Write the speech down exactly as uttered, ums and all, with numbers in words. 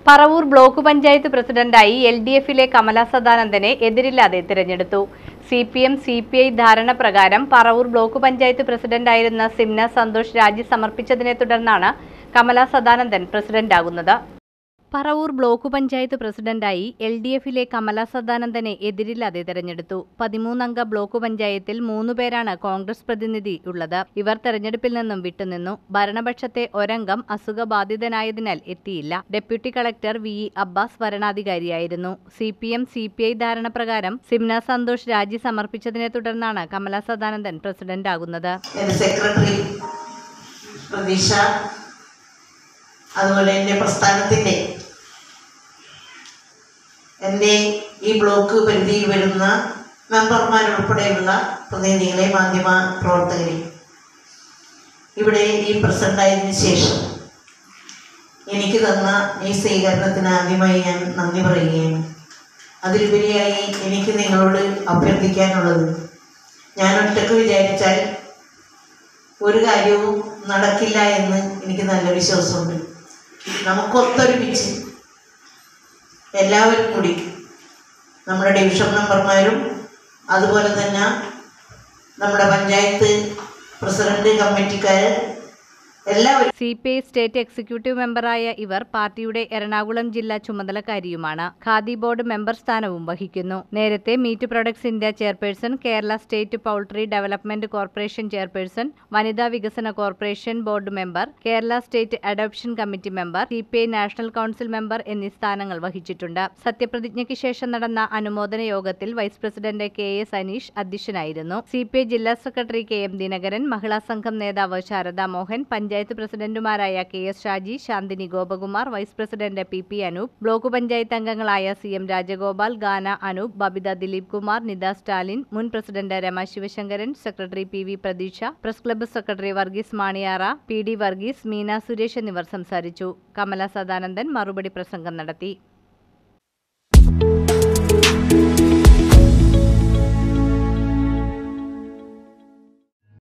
Paravur block panchayat പ്രസിഡന്റായി L D എഫിലെ കമല സദാനന്ദനെ എതിരില്ലാതെ തിരഞ്ഞെടുത്തു. C P M C P I ധാരണ പ്രകാരം പറവൂർ ബ്ലോക്ക് പഞ്ചായത്ത് പ്രസിഡന്റായിരുന്ന സിംന സന്തോഷ് രാജി സമർപ്പിച്ചതിനെ തുടർന്നാണ് കമല സദാനന്ദൻ പ്രസിഡന്റാകുന്നത്. പറവൂർ ബ്ലോക്ക് പഞ്ചായത്ത് പ്രസിഡന്റായി എൽ ഡി എഫിലെ കമല സദാനന്ദനെ എതിരില്ലാതെ തെരഞ്ഞെടുത്തു. പതിമൂന്നംഗ ബ്ലോക്ക് പഞ്ചായത്തിൽ മൂന്നുപേരാണ് കോൺഗ്രസ് പ്രതിനിധി ഉള്ളത്. ഇവർ തെരഞ്ഞെടുപ്പിൽ നിന്നും വിട്ടുനിന്നു. ഭരണപക്ഷത്തെ ഒരംഗം അസുഖബാധിതനായതിനാൽ എത്തിയില്ല. Deputy collector V E Abbas വരണാധികാരിയായിരുന്നു. C P M C P I ധാരണ പ്രകാരം സിംന സന്തോഷ് രാജി സമർപ്പിച്ചതിനെ തുടർന്നാണ് കമല സദാനന്ദൻ പ്രസിഡന്റാകുന്നത്. അതുപോലെ എൻ്റെ പ്രസ്ഥാനത്തിൻ്റെ എൻ്റെ ഈ ബ്ലോക്ക് പരിധിയിൽ വരുന്ന മെമ്പർമാരുൾപ്പെടെയുള്ള പ്രതിനിധികളെ, മാധ്യമ പ്രവർത്തകരെ, ഇവിടെ ഈ പ്രസിഡന്റായതിനു ശേഷം എനിക്ക് തന്ന ഈ സ്വീകരണത്തിന് ആദ്യമായി ഞാൻ നന്ദി പറയുകയാണ്. അതിലുപരിയായി എനിക്ക് നിങ്ങളോട് അഭ്യർത്ഥിക്കാനുള്ളത്, ഞാൻ ഒറ്റക്ക് വിചാരിച്ചാൽ ഒരു കാര്യവും നടക്കില്ല എന്ന് എനിക്ക് നല്ല വിശ്വാസമുണ്ട്. നമുക്കൊത്തൊരുമിച്ച് എല്ലാവരും കൂടി, നമ്മുടെ ഡിവിഷൻ മെമ്പർമാരും അതുപോലെ തന്നെ നമ്മുടെ പഞ്ചായത്ത് പ്രസിഡന്റ്, കമ്മിറ്റിക്കാർ എല്ലാവരും. C P I state executive മെമ്പറായ ഇവർ പാർട്ടിയുടെ എറണാകുളം ജില്ലാ ചുമതലക്കാരിയുമാണ്. ഖാദി ബോർഡ് മെമ്പർ സ്ഥാനവും വഹിക്കുന്നു. നേരത്തെ meat products India chairperson, Kerala state poultry development corporation chairperson, വനിതാ വികസന corporation board member, Kerala state adoption committee member, C P I national council member എന്നീ സ്ഥാനങ്ങൾ വഹിച്ചിട്ടുണ്ട്. സത്യപ്രതിജ്ഞയ്ക്ക് ശേഷം നടന്ന അനുമോദന യോഗത്തിൽ vice president K S Aneesh അധ്യക്ഷനായിരുന്നു. സി പി ഐ ജില്ലാ secretary K M Dinakaran, Mahila Sangham നേതാവ് ശാരദാ മോഹൻ, പഞ്ചായത്ത് പ്രസിഡന്റുമാരായ K S Shaji, Shanthini Gopakumar, vice president P P Anoop, block panchayat അംഗങ്ങളായ സി എം രാജഗോപാൽ, ഗാന അനൂപ്, ബബിത ദിലീപ് കുമാർ, നിത സ്റ്റാലിൻ, മുൻ president Rama Sivasankaran, secretary P V Pratheeksha, press club secretary Varghese Maniyara, P D Varghese, Meena Suresh എന്നിവർ സംസാരിച്ചു. കമല സദാനന്ദൻ മറുപടി പ്രസംഗം നടത്തി.